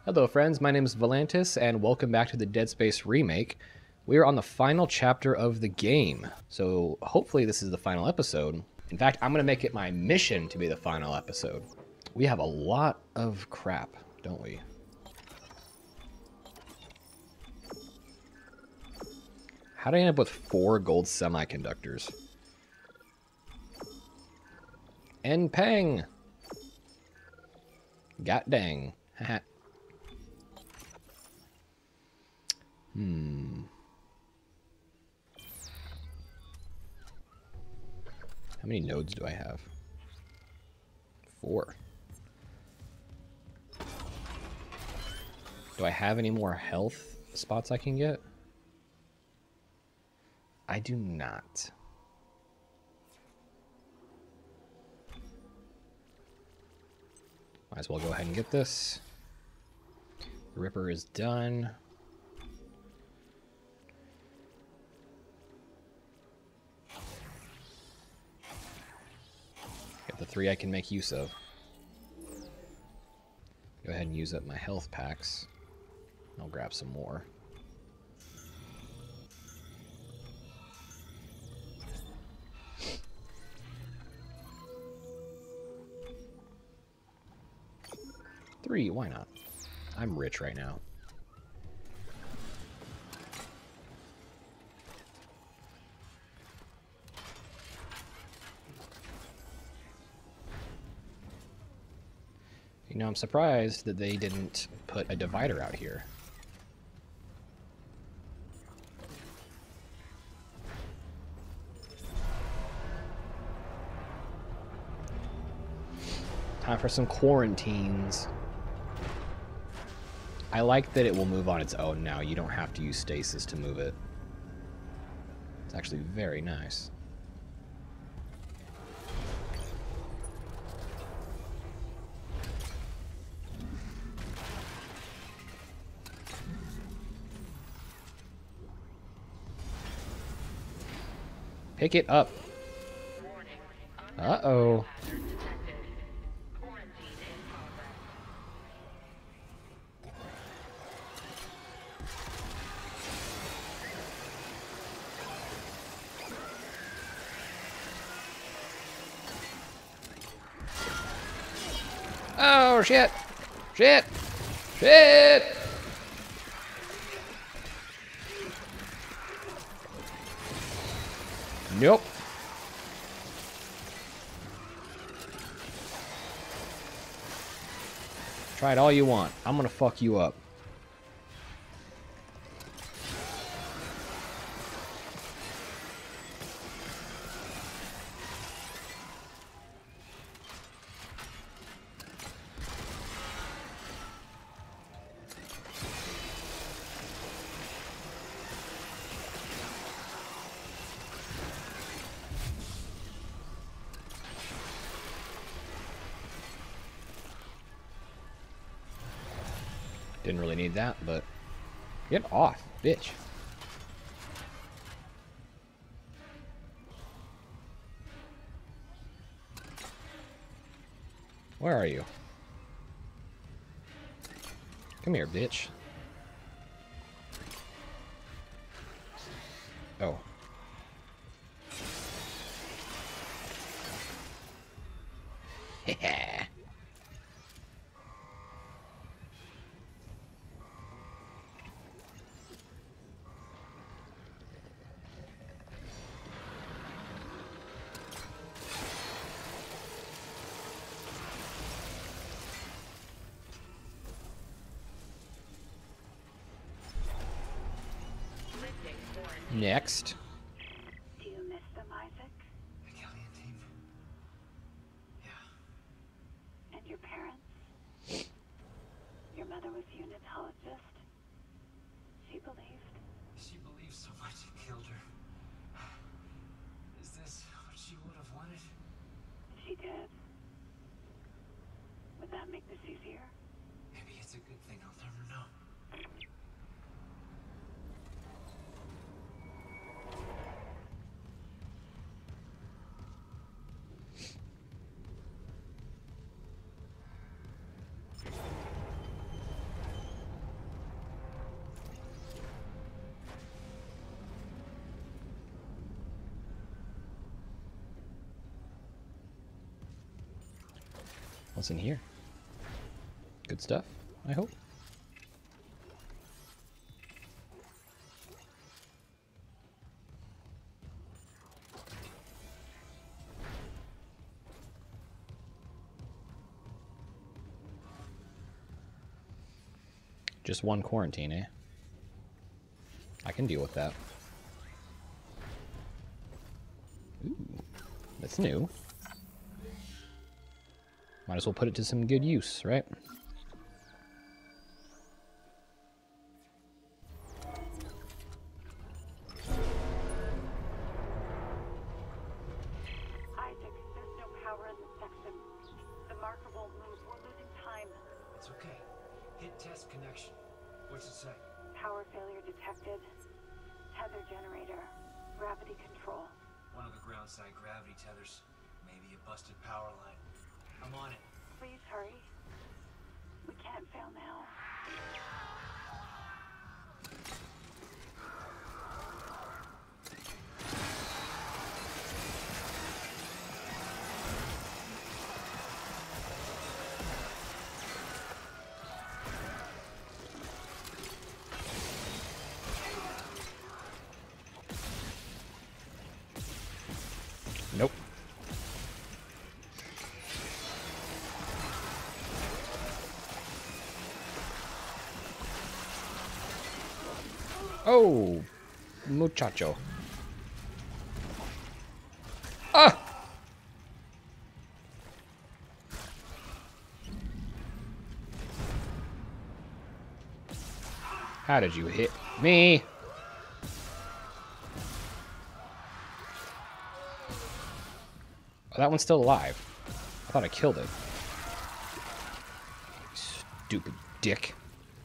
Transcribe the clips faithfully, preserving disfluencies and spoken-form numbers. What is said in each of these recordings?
Hello friends, my name is Volantis and welcome back to the Dead Space Remake. We are on the final chapter of the game, so hopefully this is the final episode. In fact, I'm going to make it my mission to be the final episode. We have a lot of crap, don't we? How did I end up with four gold semiconductors? And pang! God dang. Haha. Hmm. How many nodes do I have? Four. Do I have any more health spots I can get? I do not. Might as well go ahead and get this. The Ripper is done. Got the three I can make use of. Go ahead and use up my health packs. I'll grab some more. Three, why not? I'm rich right now. You know, I'm surprised that they didn't put a divider out here. Time for some quarantines. I like that it will move on its own now. You don't have to use stasis to move it. It's actually very nice. Pick it up. Uh-oh. Oh, shit! Shit! Shit! Nope. Try it all you want. I'm gonna fuck you up. Didn't really need that, but get off, bitch. Where are you? Come here, bitch. Oh. Next. Do you miss them, Isaac? The Kelly team. Yeah. And your parents? Your mother was a unitologist. She believed. She believed so much it killed her. Is this what she would have wanted? She did. Would that make this easier? Maybe it's a good thing. I'll never know. What's in here? Good stuff, I hope. Just one quarantine, eh? I can deal with that. Ooh, that's new. Might as well put it to some good use, right? Isaac, there's no power in the section. The marker won't move. We're losing time. It's okay. Hit test connection. What's it say? Power failure detected. Tether generator. Gravity control. One of the ground-side gravity tethers. Maybe a busted power line. I'm on it. Please hurry. We can't fail now. Nope. Oh, muchacho. Ah! How did you hit me? Oh, that one's still alive. I thought I killed it. Stupid dick.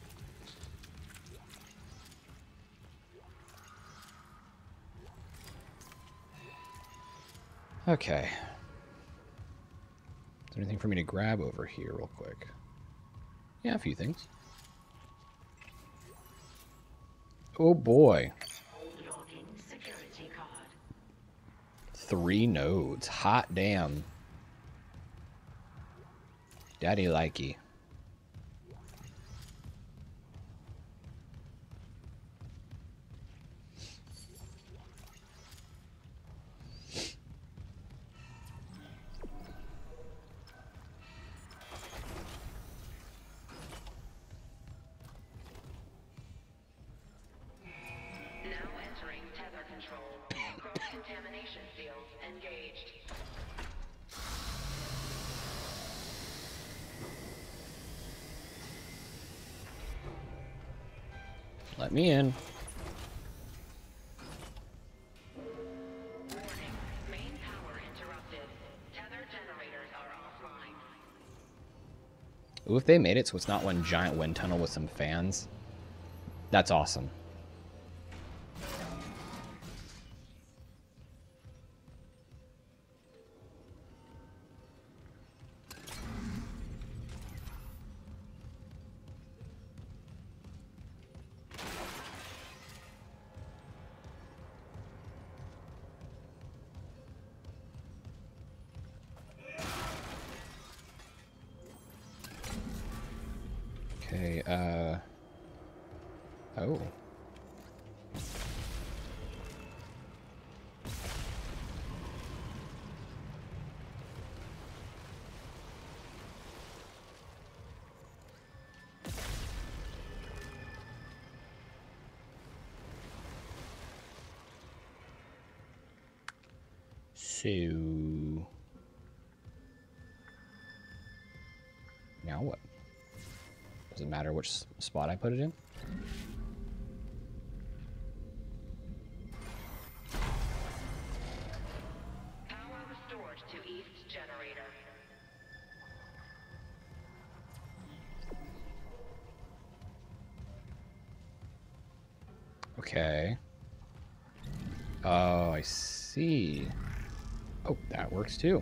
Okay. Is there anything for me to grab over here real quick? Yeah, a few things. Oh boy. Security card. Three nodes. Hot damn. Daddy likey. Contamination field engaged. Let me in. Warning. Main power interrupted. Tether generators are offline. Ooh, if they made it so it's not one giant wind tunnel with some fans, that's awesome. Okay, uh... oh. So... now what? Does it matter which spot I put it in? Power restored to east generator. Okay. Oh, I see. Oh, that works too.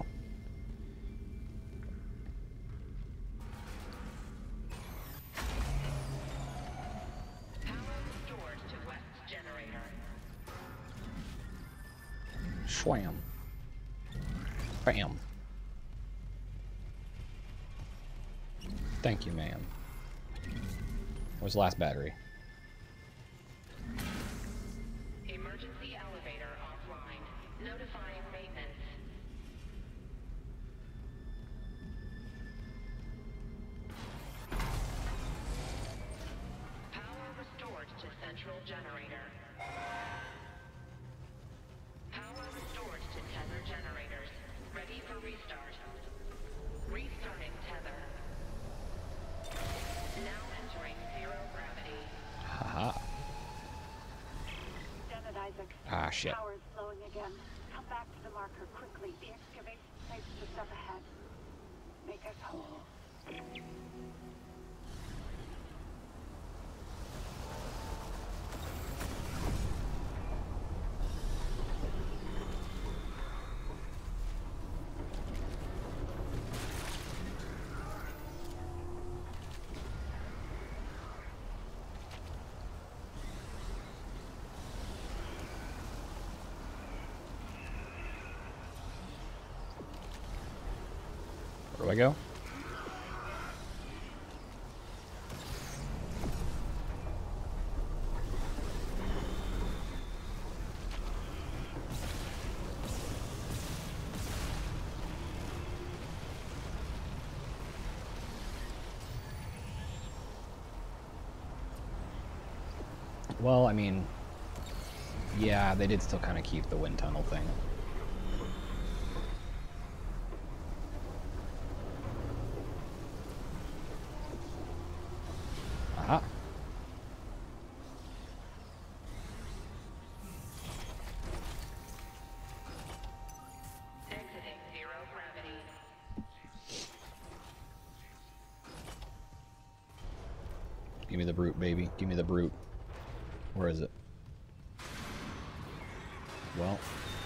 Schwam. Bam. Thank you, ma'am. Where's the last battery? Emergency elevator offline. Notifying maintenance. Power restored to central generator. Power restored to tether generators. Ready for restart. Restarting tether. Now entering zero gravity. Haha. Janet Isaac. Ah, shit. Power's slowing again. Come back to the marker quickly. The excavation site's just up ahead. Make us whole. Where do I go? Well, I mean, yeah, they did still kind of keep the wind tunnel thing. Aha. Exiting zero gravity. Give me the brute, baby. Give me the brute. Where is it? Well,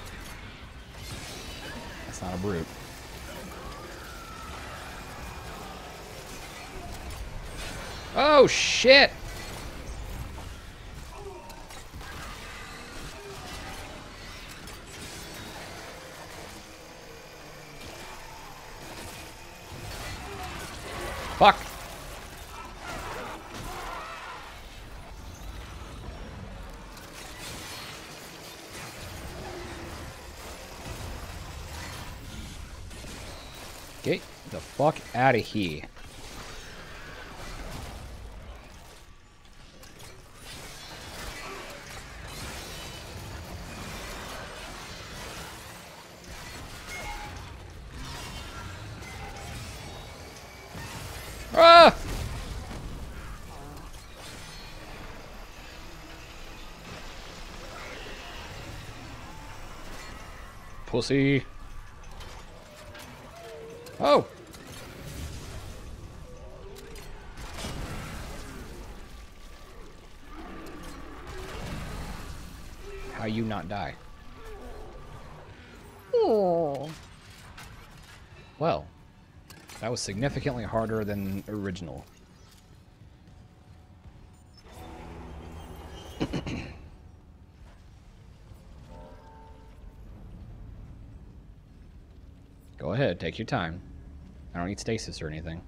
that's not a brute. Oh, shit! Fuck! Get the fuck out of here. Ah! Pussy. Oh! How you not die? Oh. Well, that was significantly harder than original. Go ahead, take your time. I don't need stasis or anything.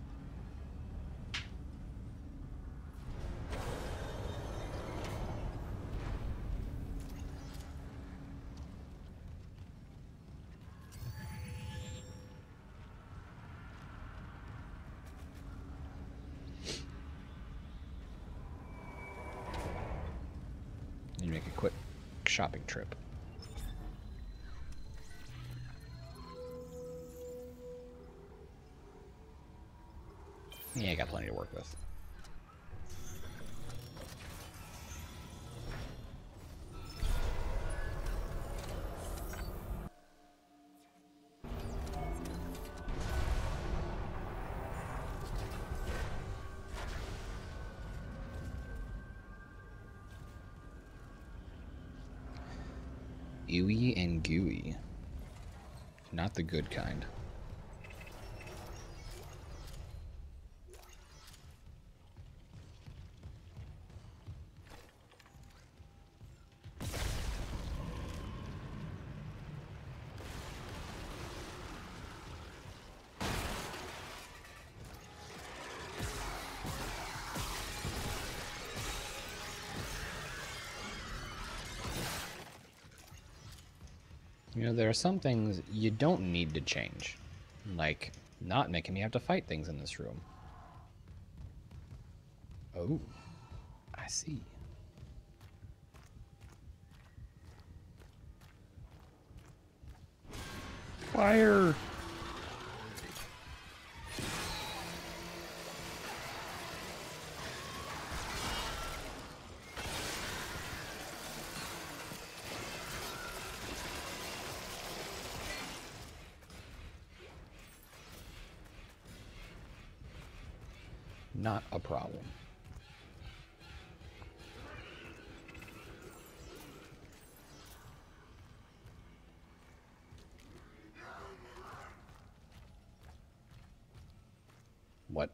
You make a quick shopping trip. Yeah, I got plenty to work with. Ooey and gooey. Not the good kind. You know, there are some things you don't need to change. Like, not making me have to fight things in this room. Oh, I see. Fire! Not a problem. What?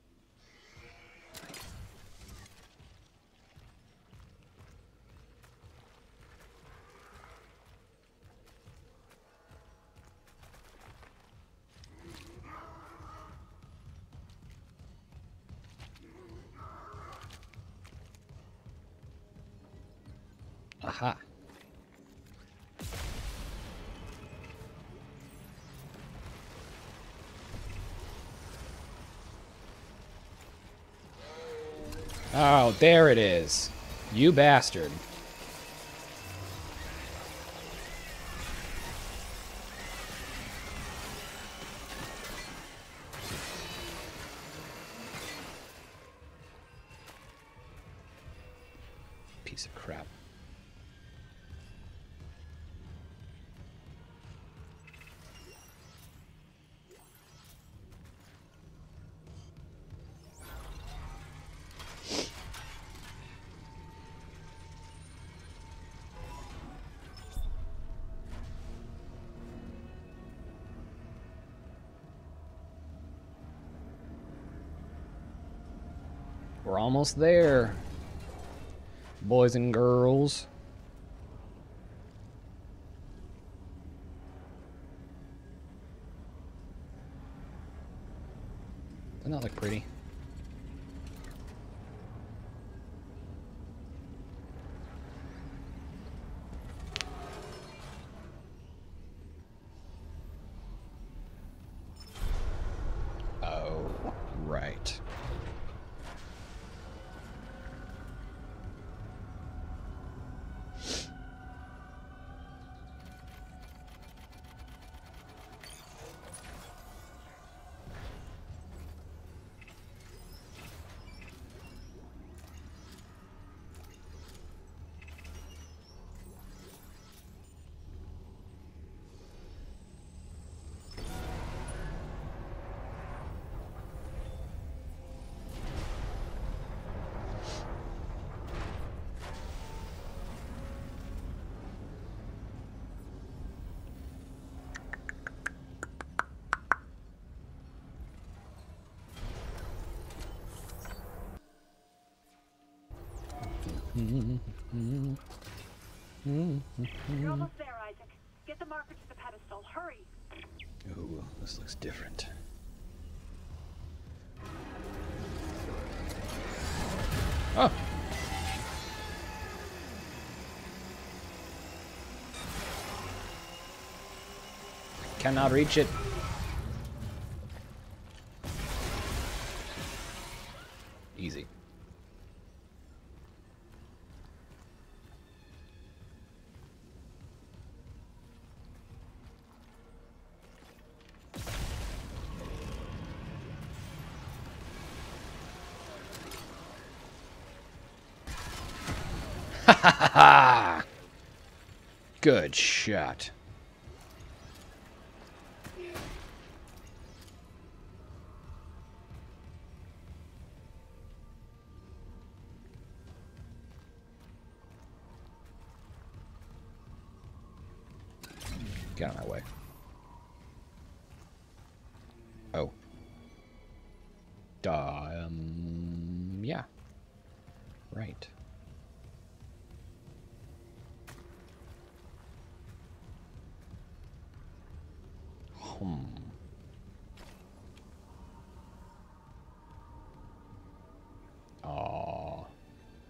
Aha. Oh, there it is. You bastard. Piece of crap. We're almost there, boys and girls. Doesn't that look pretty? Oh, right. You're almost there, Isaac. Get the marker to the pedestal. Hurry! Ooh, this looks different. Oh! Cannot reach it. Easy. Ha ha ha ha! Good shot. Get out of my way. Oh. Duh, um, yeah. Right. Hmm. Aw.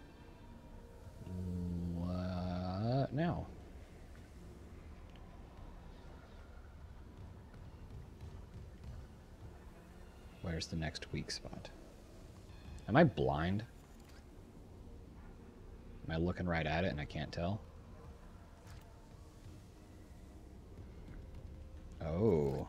What now? Where's the next weak spot? Am I blind? Am I looking right at it and I can't tell? Oh.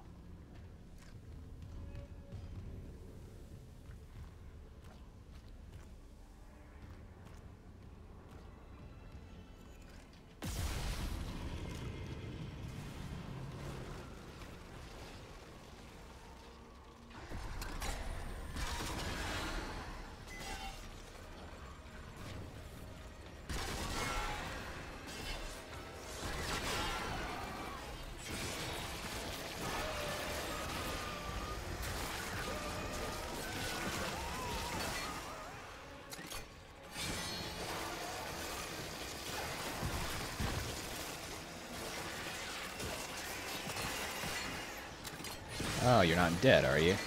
Oh, you're not dead, are you?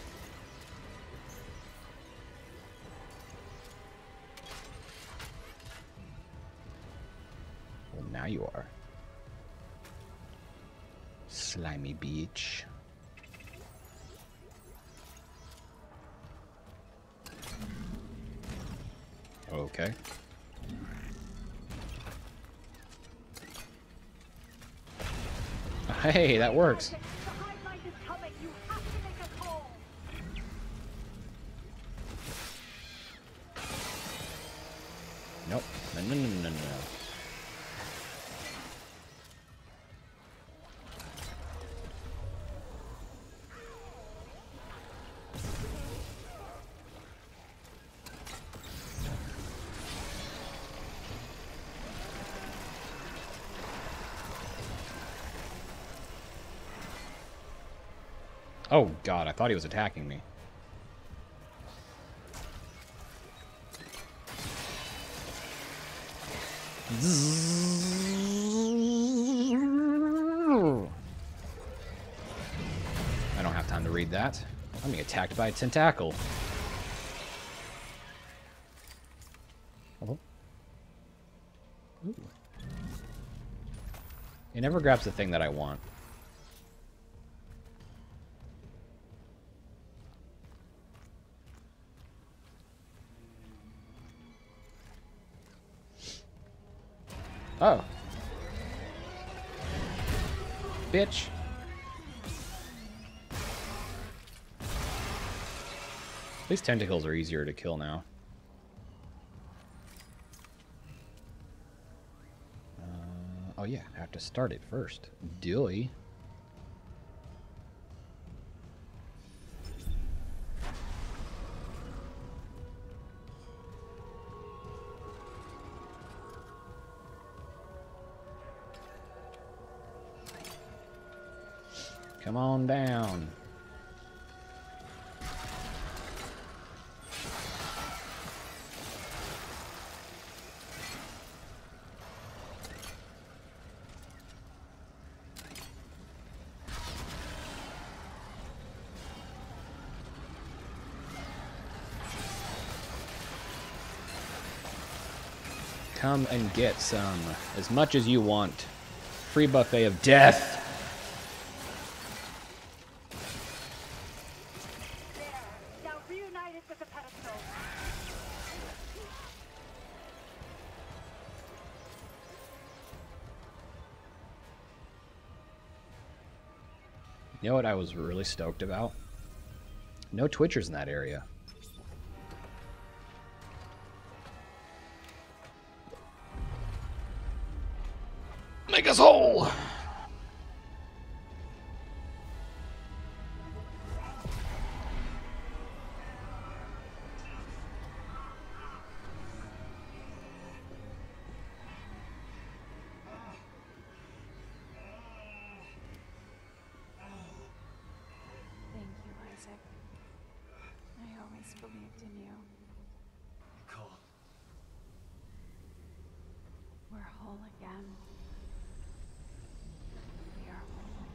Well, now you are. Slimy beach. Okay. Hey, that works. Nope. No, no, no, no, no. Oh god, I thought he was attacking me. I don't have time to read that. I'm being attacked by a tentacle. Oh. Ooh. It never grabs the thing that I want. Oh. Bitch. These tentacles are easier to kill now. Uh, oh yeah, I have to start it first. Dilly. Come on down. Come and get some, as much as you want. Free buffet of death. You know what I was really stoked about? No Twitchers in that area. Make us whole! Believed in you. Nicole. We're whole again. We are whole.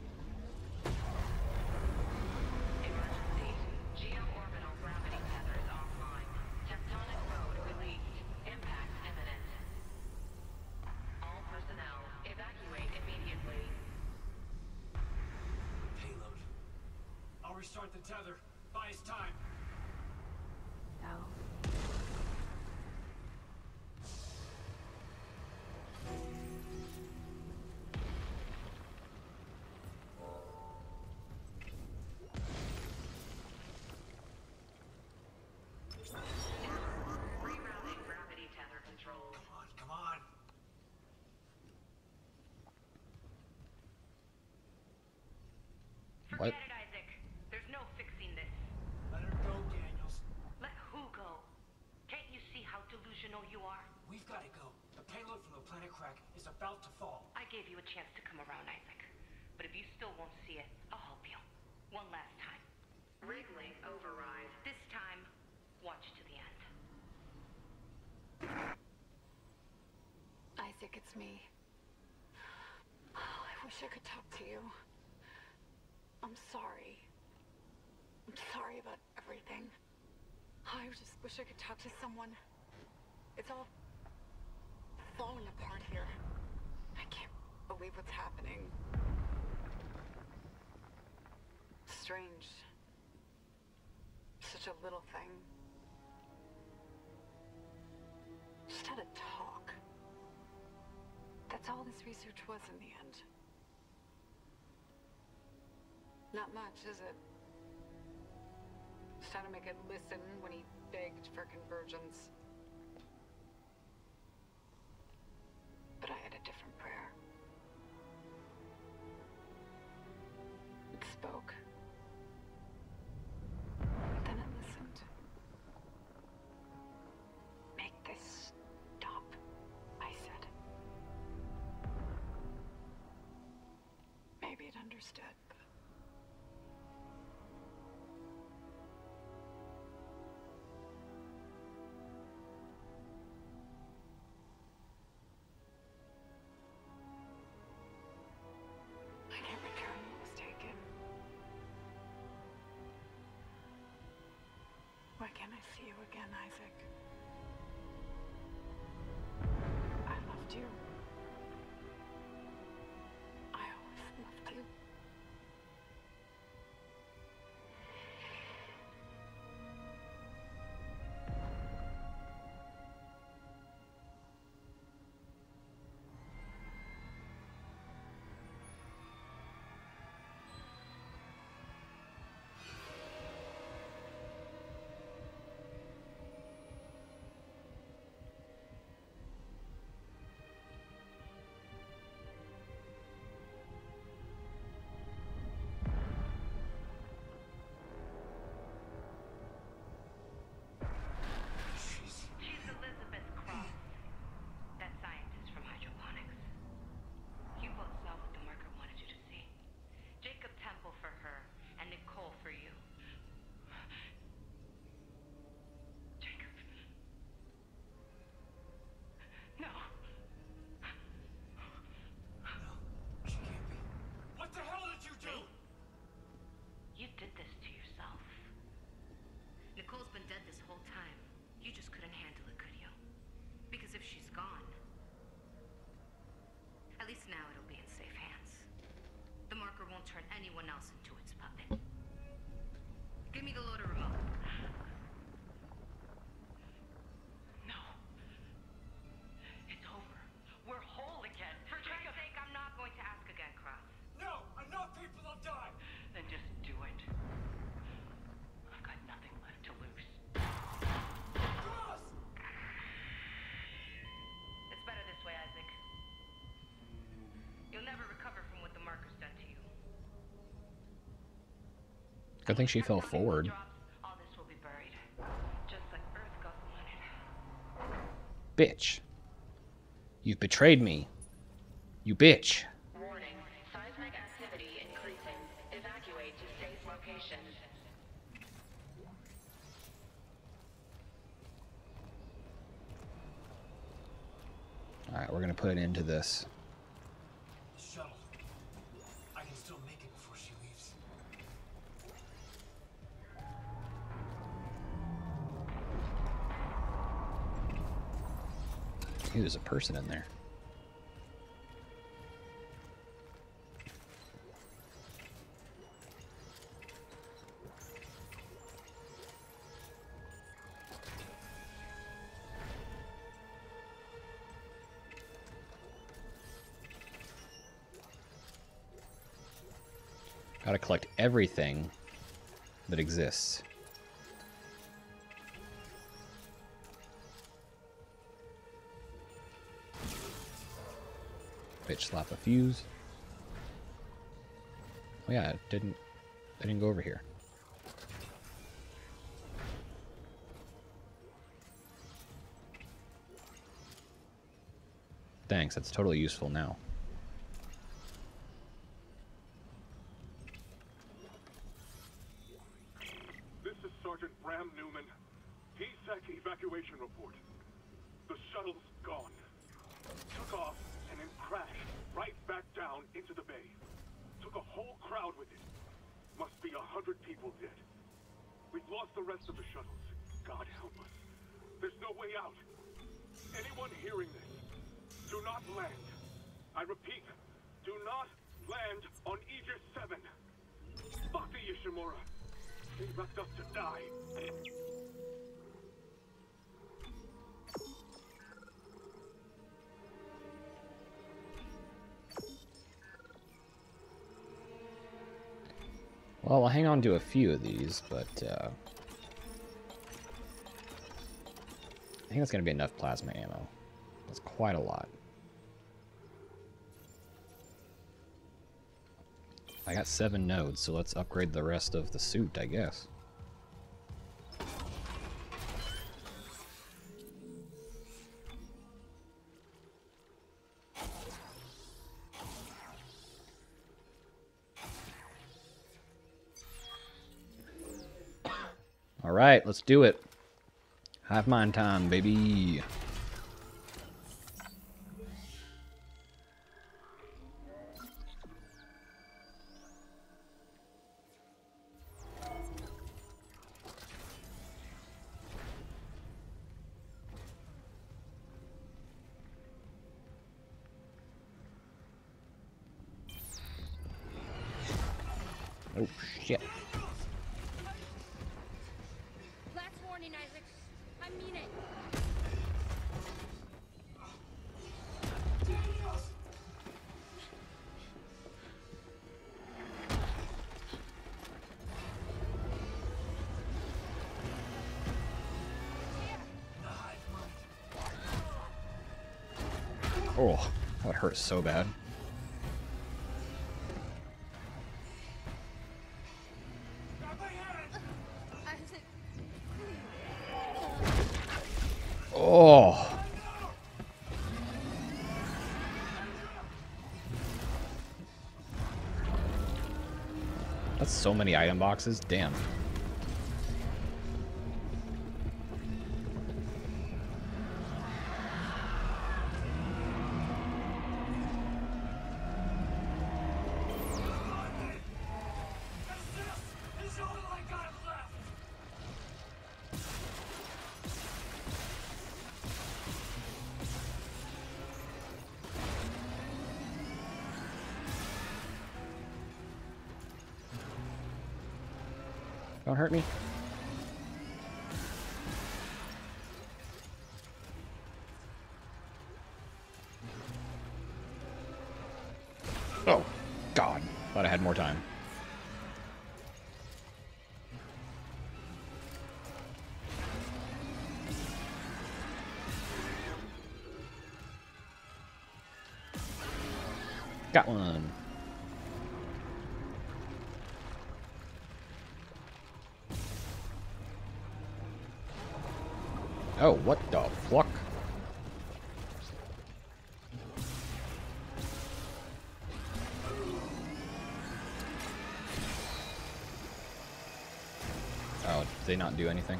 Emergency. Geo-orbital gravity tethers offline. Tectonic mode released. Impact imminent. All personnel, evacuate immediately. Payload. I'll restart the tether. By waste time. No. Rerouting gravity tether controls. Come on, come on. What? Forget it, Isaac. There's no fixing this. Let her go, Daniels. Let who go? Can't you see how delusional you are? We've got to go. The payload from the planet crack is about to fall. I gave you a chance to come around, Isaac. But if you still won't see it, I'll help you. One last time. Rig link override. This time, watch to the end. Isaac, it's me. Oh, I wish I could talk to you. I'm sorry. I'm sorry about everything. I just wish I could talk to someone. It's all falling apart here. I can't believe what's happening. Strange. Such a little thing. Just had a talk. That's all this research was in the end. Not much, is it? Just trying to make it listen when he begged for convergence. But I had a different prayer. It spoke. Then it listened. Make this stop, I said. Maybe it understood, but... I can't return what was taken. Why can't I see you again, Isaac? I loved you. I always loved you. She's... She's Elizabeth Cross, that scientist from hydroponics. You both saw what the marker wanted you to see. Jacob Temple for her, and Nicole for you. Jacob. No. No, she can't be. What the hell did you do? You did this to yourself. Nicole's been dead this whole time. You just couldn't handle it, could you? Because if she's gone, at least now it'll be in safe hands. The marker won't turn anyone else into its puppet. Give me the loader remote. No. It's over. We're whole again. For Christ's sake, I'm not going to ask again, Cross. No, enough people have died. Then just do it. I've got nothing left to lose. Cross! It's better this way, Isaac. You'll never recover from what the marker's done to you. Good thing she fell After the forward. drops, all this will be buried. Just like Earth God wanted. Bitch. You've betrayed me. You bitch. Warning. Seismic activity increasing. Evacuate to safe location. Alright, we're gonna put an end to this. The shuttle. I can still make it before she leaves. Ooh, there's a person in there. Gotta collect everything that exists. Bitch slap a fuse. Oh yeah, it didn't I didn't go over here. Thanks, that's totally useful now. This is Sergeant Bram Newman. T SEC evacuation report. The shuttle's gone. Took off and then crashed right back down into the bay. Took a whole crowd with it. Must be a hundred people dead. We've lost the rest of the shuttles. God help us. There's no way out. Anyone hearing this, do not land. I repeat, do not land on Aegis seven. Fuck the Ishimura. They left us to die. Well, I'll hang on to a few of these, but uh, I think that's going to be enough plasma ammo. That's quite a lot. I got seven nodes, so let's upgrade the rest of the suit, I guess. Alright, let's do it. Hive mind time, baby. Oh, shit. Last warning, Isaac. I mean it. Oh, that hurts so bad. Isaac. Oh. That's so many item boxes. Damn. This is all I got left. Don't hurt me. Oh, God. Thought I had more time. Got one. Oh, what the fuck? Oh, did they not do anything?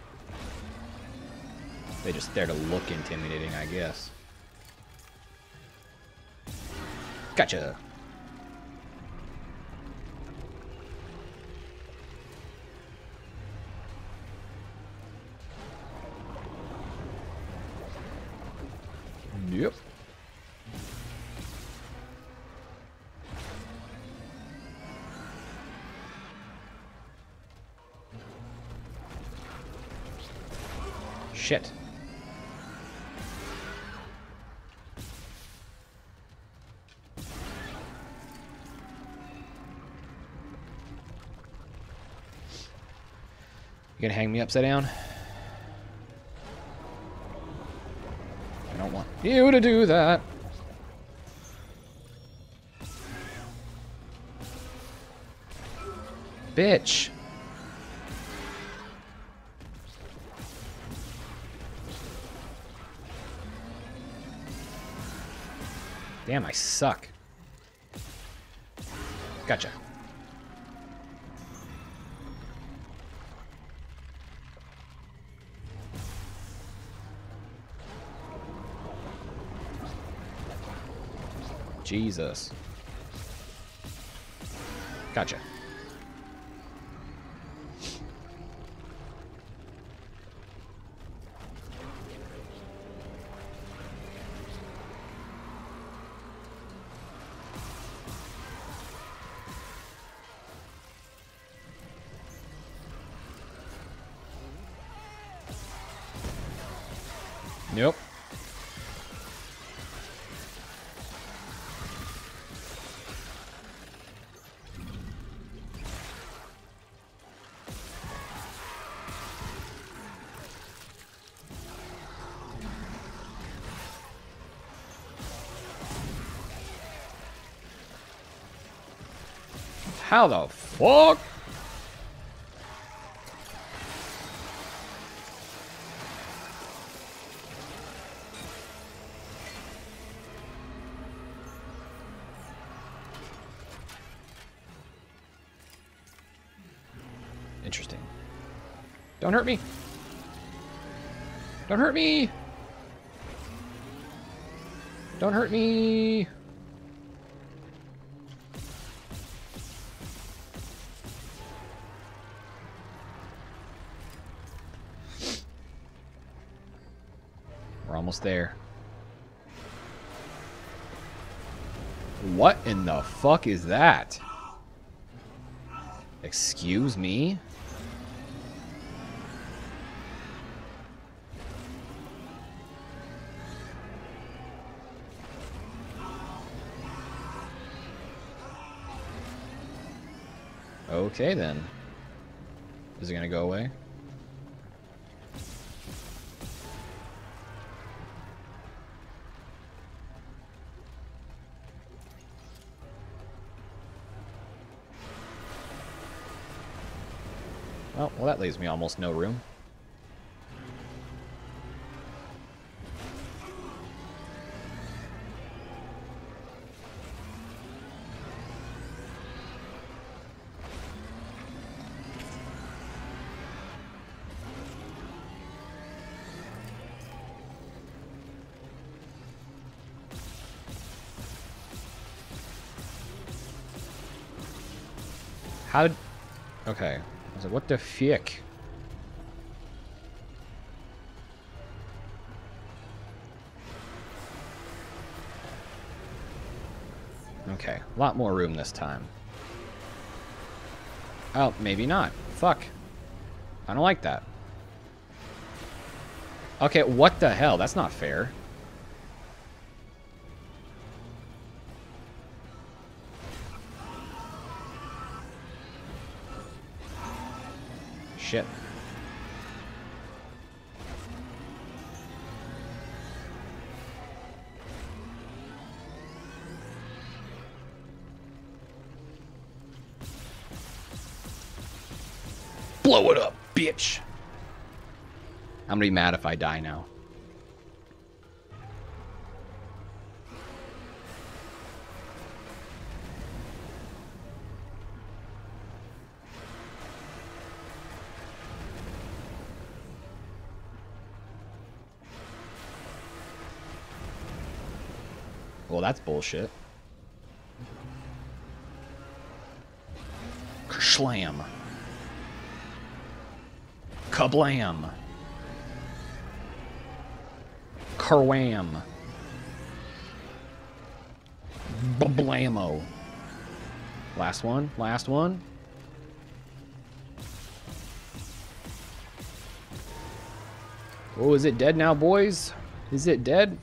They just there to look intimidating, I guess. Gotcha. Yep. Shit. gonna hang me upside down? I don't want you to do that. Bitch. Damn, I suck. Gotcha. Jesus. Gotcha. Nope. How the fuck? Interesting. Don't hurt me. Don't hurt me. Don't hurt me. We're almost there. What in the fuck is that? Excuse me? Okay then. Is it gonna go away? Oh, well that leaves me almost no room. How did... Okay. I was like, what the fuck? Okay. A lot more room this time. Oh, maybe not. Fuck. I don't like that. Okay, what the hell? That's not fair. Shit. Blow it up, bitch. I'm gonna be mad if I die now. Well, that's bullshit. Kershlam. Kablam. Kerwham. Blammo. Last one. Last one. Oh, is it dead now, boys? Is it dead?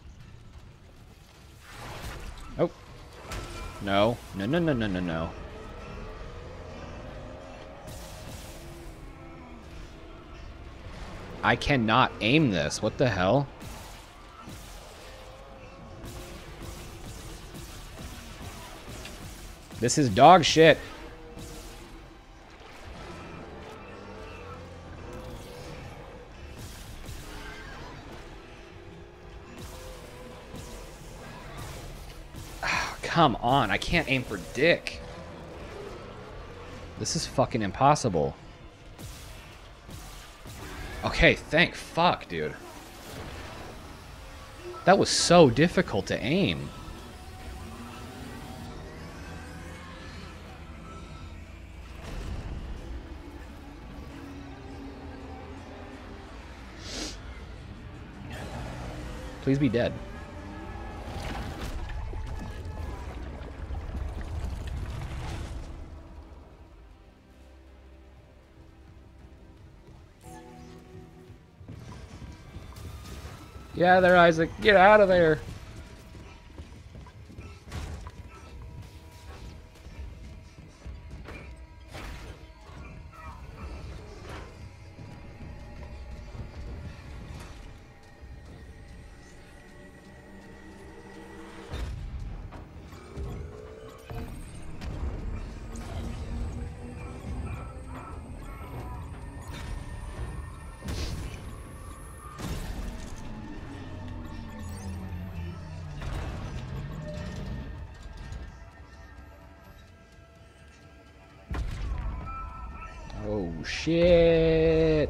Oh. No. No, no, no, no, no, no. I cannot aim this. What the hell? This is dog shit. Oh, come on, I can't aim for dick. This is fucking impossible. Okay, thank fuck, dude. That was so difficult to aim. Please be dead. Get out of there, Isaac. Get out of there. Oh, shit.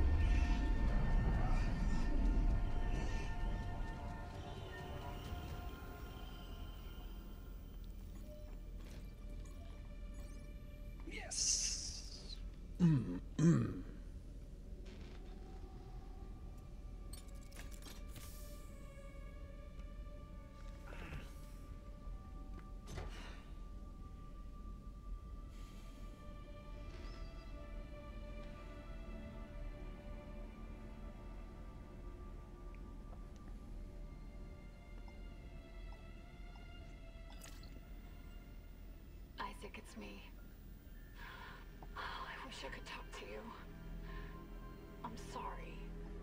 Yes. Mm, mm. Isaac, it's me. Oh, I wish I could talk to you. I'm sorry.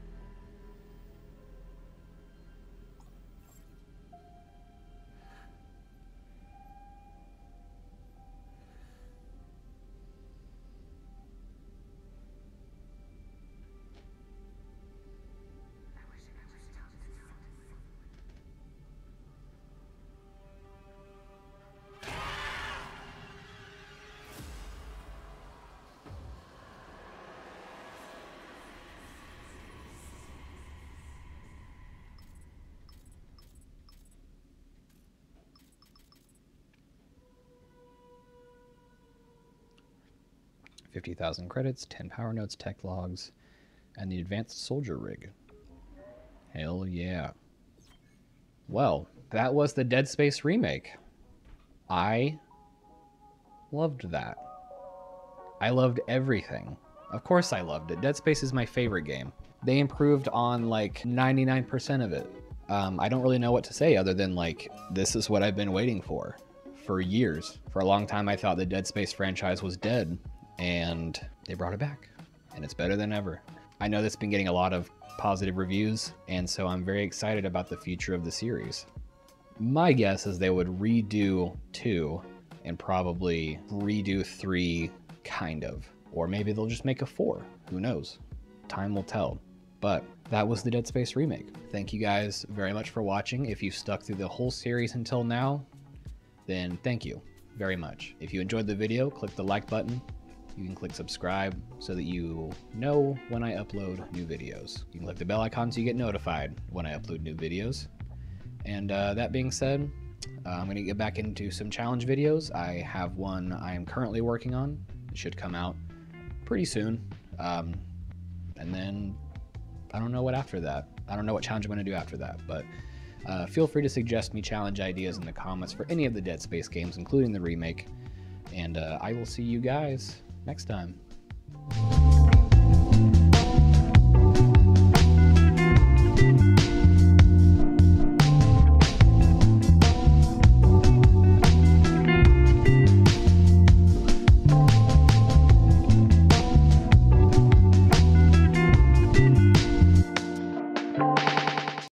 fifty thousand credits, ten power notes, tech logs, and the advanced soldier rig. Hell yeah. Well, that was the Dead Space remake. I loved that. I loved everything. Of course I loved it. Dead Space is my favorite game. They improved on like ninety-nine percent of it. Um, I don't really know what to say other than like, this is what I've been waiting for. For years. For a long time I thought the Dead Space franchise was dead. And they brought it back, and it's better than ever. I know that's been getting a lot of positive reviews, and so I'm very excited about the future of the series. My guess is they would redo two and probably redo three, kind of. Or maybe they'll just make a four. Who knows? Time will tell. But that was the Dead Space remake. Thank you guys very much for watching. If you stuck through the whole series until now, then thank you very much. If you enjoyed the video, click the like button. You can click subscribe so that you know when I upload new videos. You can click the bell icon so you get notified when I upload new videos. And uh, that being said, uh, I'm going to get back into some challenge videos. I have one I am currently working on. It should come out pretty soon. Um, and then I don't know what after that. I don't know what challenge I'm going to do after that. But uh, feel free to suggest me challenge ideas in the comments for any of the Dead Space games, including the remake. And uh, I will see you guys next time.